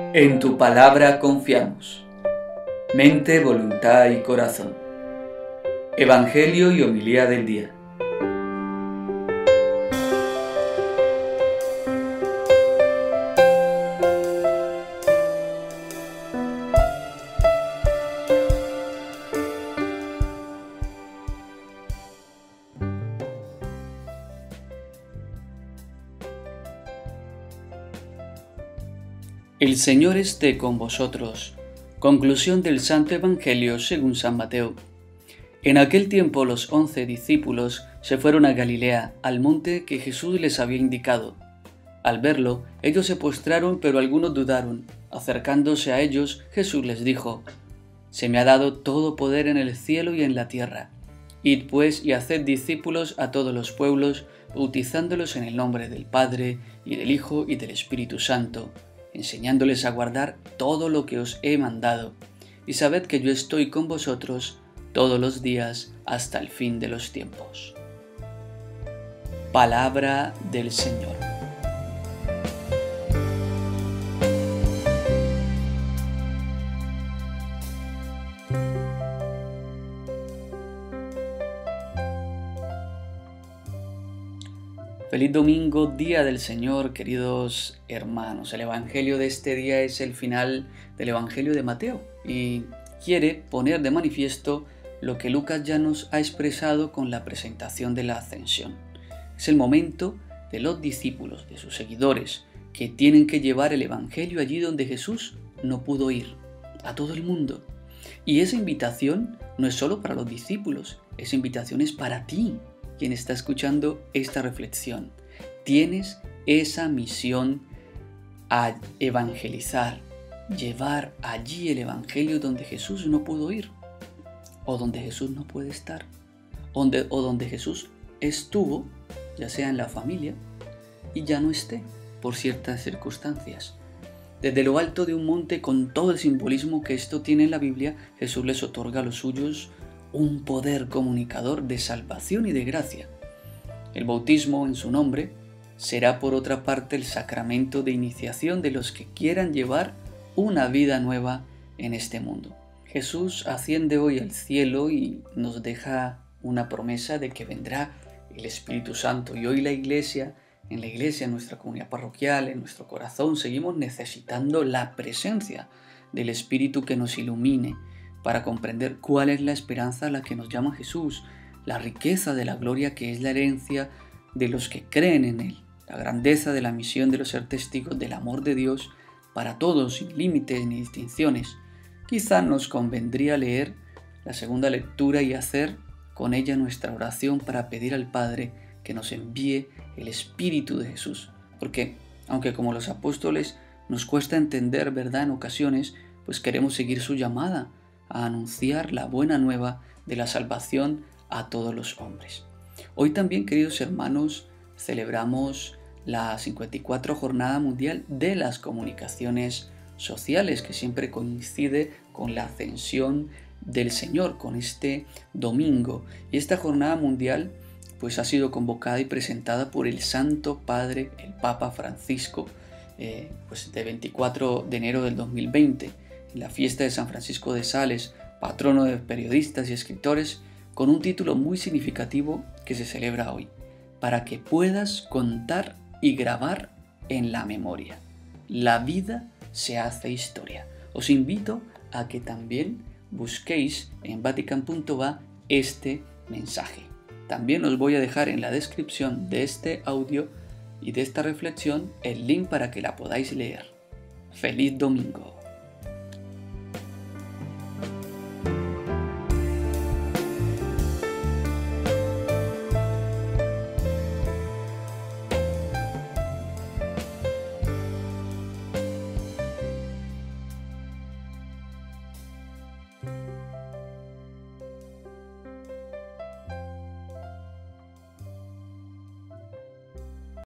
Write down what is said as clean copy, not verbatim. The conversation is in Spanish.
En tu palabra confiamos. Mente, voluntad y corazón. Evangelio y homilía del día. El Señor esté con vosotros. Conclusión del Santo Evangelio según San Mateo. En aquel tiempo los 11 discípulos se fueron a Galilea, al monte que Jesús les había indicado. Al verlo, ellos se postraron, pero algunos dudaron. Acercándose a ellos, Jesús les dijo: «Se me ha dado todo poder en el cielo y en la tierra. Id pues y haced discípulos a todos los pueblos, bautizándolos en el nombre del Padre, y del Hijo, y del Espíritu Santo, enseñándoles a guardar todo lo que os he mandado. Y sabed que yo estoy con vosotros todos los días hasta el fin de los tiempos». Palabra del Señor. Feliz domingo, día del Señor, queridos hermanos. El Evangelio de este día es el final del Evangelio de Mateo y quiere poner de manifiesto lo que Lucas ya nos ha expresado con la presentación de la Ascensión. Es el momento de los discípulos, de sus seguidores, que tienen que llevar el Evangelio allí donde Jesús no pudo ir, a todo el mundo. Y esa invitación no es solo para los discípulos, esa invitación es para ti, quien está escuchando esta reflexión. Tienes esa misión a evangelizar, llevar allí el Evangelio donde Jesús no pudo ir, o donde Jesús no puede estar, o donde Jesús estuvo, ya sea en la familia, y ya no esté por ciertas circunstancias. Desde lo alto de un monte, con todo el simbolismo que esto tiene en la Biblia, Jesús les otorga a los suyos un poder comunicador de salvación y de gracia. El bautismo en su nombre será por otra parte el sacramento de iniciación de los que quieran llevar una vida nueva en este mundo. Jesús asciende hoy al cielo y nos deja una promesa de que vendrá el Espíritu Santo, y hoy en la iglesia, en nuestra comunidad parroquial, en nuestro corazón, seguimos necesitando la presencia del Espíritu que nos ilumine para comprender cuál es la esperanza a la que nos llama Jesús, la riqueza de la gloria que es la herencia de los que creen en Él, la grandeza de la misión de los ser testigos del amor de Dios para todos, sin límites ni distinciones. Quizá nos convendría leer la segunda lectura y hacer con ella nuestra oración para pedir al Padre que nos envíe el Espíritu de Jesús, porque aunque como los apóstoles nos cuesta entender verdad en ocasiones, pues queremos seguir su llamada a anunciar la buena nueva de la salvación a todos los hombres. Hoy también, queridos hermanos, celebramos la 54 Jornada Mundial de las Comunicaciones Sociales, que siempre coincide con la Ascensión del Señor, con este domingo. Y esta Jornada Mundial pues ha sido convocada y presentada por el Santo Padre, el Papa Francisco, pues de 24 de enero del 2020. En la fiesta de San Francisco de Sales, patrono de periodistas y escritores, con un título muy significativo que se celebra hoy: para que puedas contar y grabar en la memoria. La vida se hace historia. Os invito a que también busquéis en vatican.va este mensaje. También os voy a dejar en la descripción de este audio y de esta reflexión el link para que la podáis leer. ¡Feliz domingo!